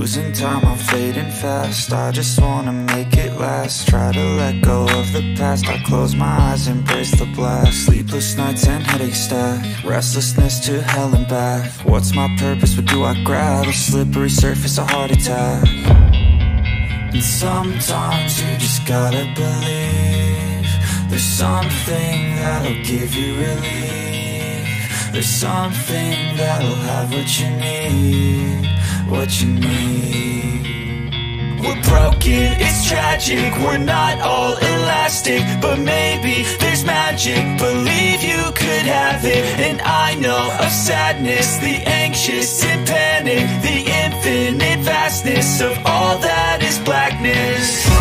losing time, I'm fading fast. I just wanna make it last. Try to let go of the past. I close my eyes, embrace the blast. Sleepless nights and headaches stack. Restlessness to hell and back. What's my purpose, what do I grab? A slippery surface, a heart attack. And sometimes you just gotta believe there's something that'll give you relief. There's something that'll have what you need, what you need. We're broken, it's tragic, we're not all elastic, but maybe there's magic, believe you could have it. And I know of sadness, the anxious and panic, the infinite vastness of all that is blackness.